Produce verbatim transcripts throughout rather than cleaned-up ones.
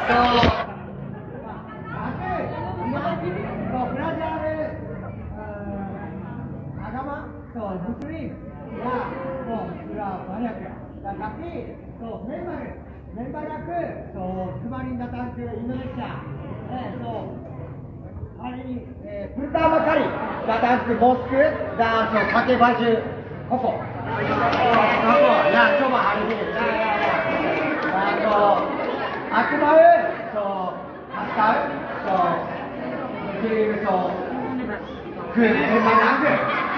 Muslim ya, oh sudah banyak ya. Dan tapi, so member member aku, so kemarin datang ke Indonesia, eh so hari ini eh, pertama kali datang ke Moskow dan so pakai baju koko. Koko, ya coba hari ini. Ya ya ya. Dan so aku mau so asal so kirim so ke member aku.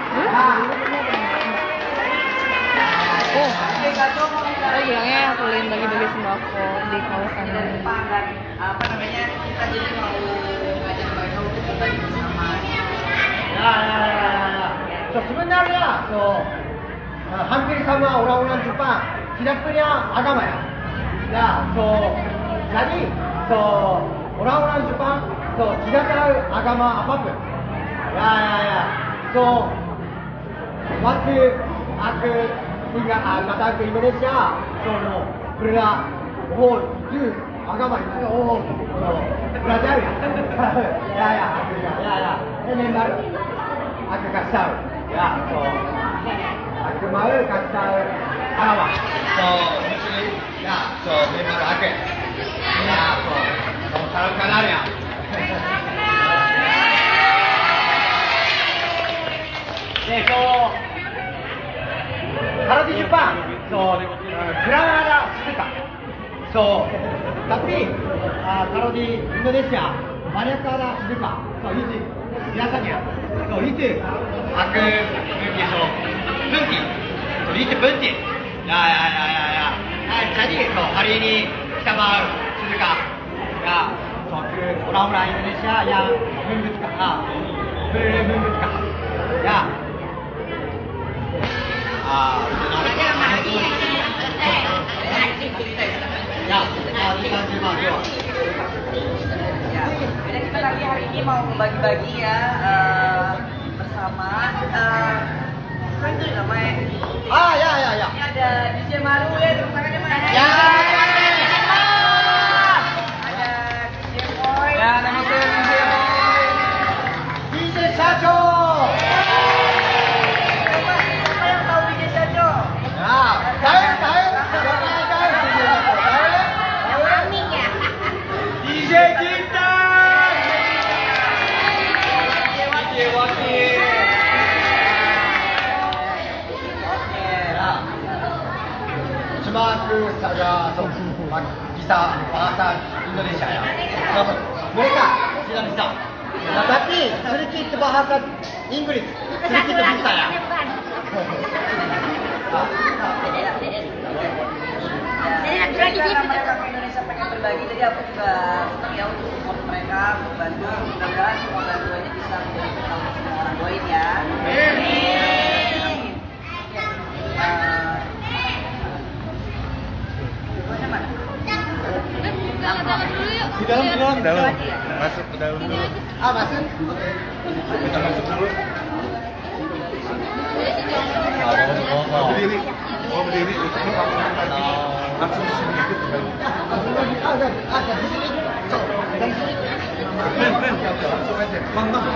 Oh, saya bilangnya keliling bagi-bagi sembako di kawasan ini. Dan apa namanya, kita jadi mau ngajak mereka untuk berbagi bersama. Ya, ya, ya, ya. So, sebenarnya, so, uh, hampir sama orang-orang Jepang tidak punya agama ya. Ya, so, jadi, so, orang-orang Jepang, so, tidak tahu agama apapun. Ya, ya, ya. So, waktu aku tinggal uh, datang ke Indonesia, so bela, oh itu agama itu, oh, so, belajar ya, ya ya, ya ya ya, ini memang aku kasih tahu, ya, so aku mau kasih tahu agama, so Muslim, ya, so memang aku, ya, so, so salam kenal ya. 네, 저 kalau di Jepang, so kurang ada sedekah. So, tapi uh, kalau di Indonesia banyak ada sedekah. So itu biasanya. So itu aku pergi so bunti. So itu bunti. Ya ya ya ya ya. Nah, jadi so hari ini kita mau sedekah. Ya, so ke orang-orang Indonesia yang membutuhkan, membutuhkan. Ya. Ah, ya, kita terima kasih. Ya, jadi kita lagi hari ini mau membagi-bagi ya uh, bersama. Uh, kan itu namanya. Ah, ya, ya, ya. Ini ada D J Maru ya, tepuk tangannya mana? Ya, ada D J Boy. ya, nama saya D J Boy. D J Sacho. Tahu, tahu, tahu, tahu, Amin ya. D J kita, D J Wakil. Oke, nah, cuma aku saja bisa bahasa Indonesia ya. Mereka tidak bisa. Nah, tapi sedikit bahasa Inggris, sedikit bisa ya. Jadi karena mereka ke Indonesia pengen berbagi, jadi aku juga senang ya untuk support mereka, untuk bantu. Mudah-mudahan semua bantuannya bisa menjadi kamu semua orang doain ya. Amin. Mana mana? Di dalam, di dalam, dalam. Masuk ke dalam dulu. Ah, masuk. Kita masuk dulu. Oh, berdiri. Oh, berdiri. Langsung di sini ikut. Ada, ada di sini. So, dari sini. Ben, Ben. Langsung aja. Bang, bang.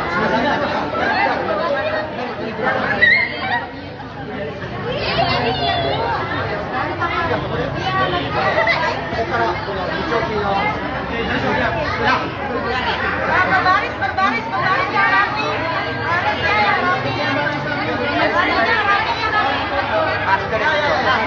Berbaris, berbaris, berbaris yang rapi. Baris yang rapi. Baris yang rapi. Masker ya, ya, ya.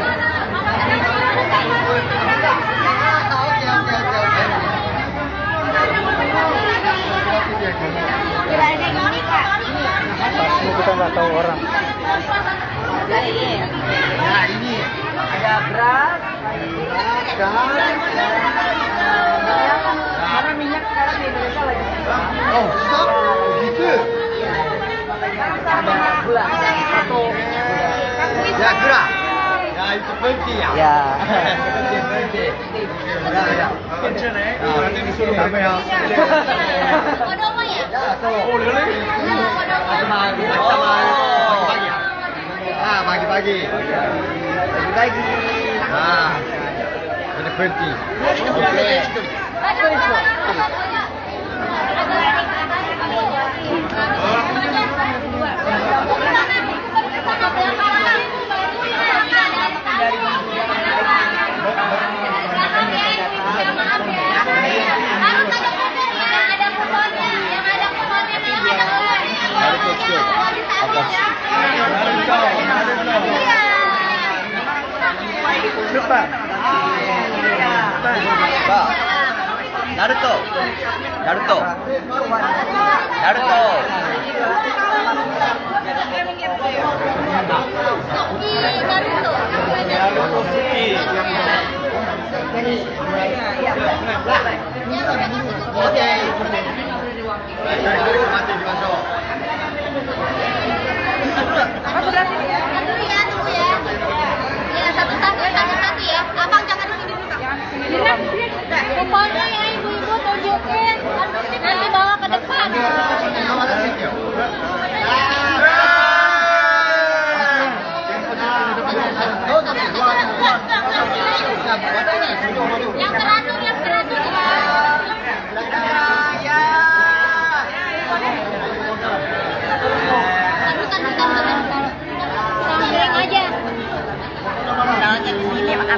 Kita nggak tahu orang. Nah ini, Nah, ini ada beras, dan minyak. Karena minyak sekarang di Indonesia lagi susah. oh, susah gitu. Ada gula, satu. Ya, gula. Ya, itu penting ya. Ya. Penting, penting. Ya, ya. Nanti disuruh sampai ya. Kodomo ya? Ya, so. Oh, really? Sama, sama pagi-pagi ya. Ah, pagi-pagi. Pagi-pagi. Ah, Berarti. Lupa. Naruto. Naruto. Naruto. Satu-satu, satu-satu ya. Abang jangan di sini dulu. Pokoknya ya ibu-ibu tunjukin. Nanti bawa ke depan. Yang teratur, yang teratur. Taruh, taruh, taruh, taruh. Sambring aja. Taruhnya di sini, maaf.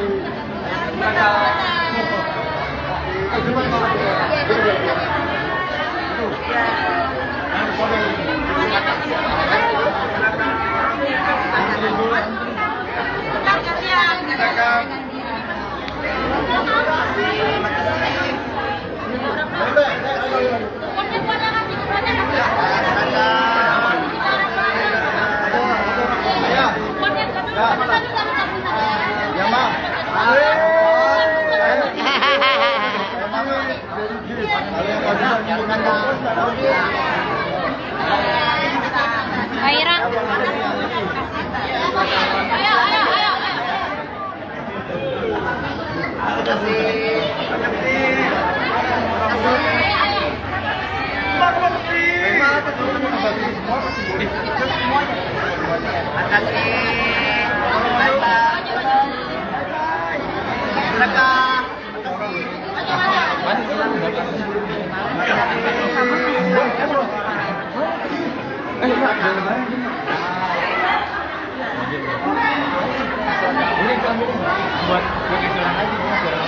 Aira. Ayo, ayo, ayo. Buat berkejalan lagi,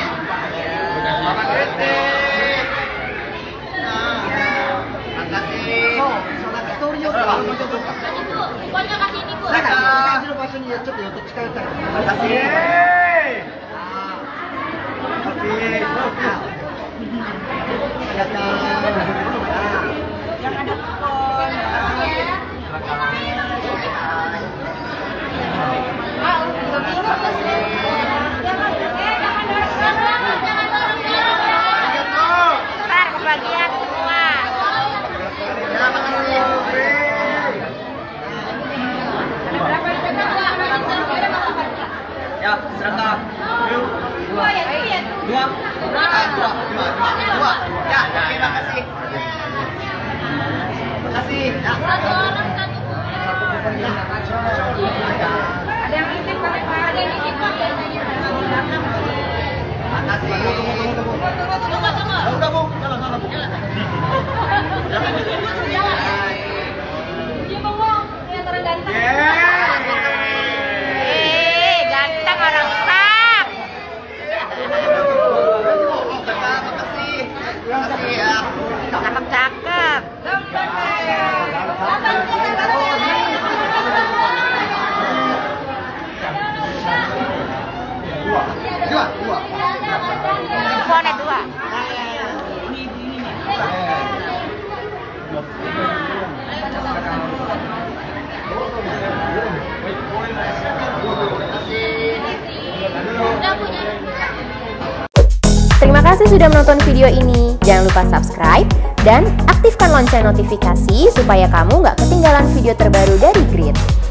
Kebagian semua. Ya, seragam. Dua ya, dua. Dua. Ah, dua, dua, dua, dua. Ya, oke, makasih. Makasih. Ya. Satu orang satu. Ada yang titip pakai ada yang titip pakai. Makasih. Tunggu, tunggu. Udah, Bu. Jalan, jalan, Bu. Jalan. Dia bengong, yang terganteng. Eh, ganteng orang tak. Makasih. Makasih ya. Cakep-cakep. Dua. Dua, dua. Handphone dua. Terima kasih sudah menonton video ini. Jangan lupa subscribe dan aktifkan lonceng notifikasi supaya kamu nggak ketinggalan video terbaru dari Grit.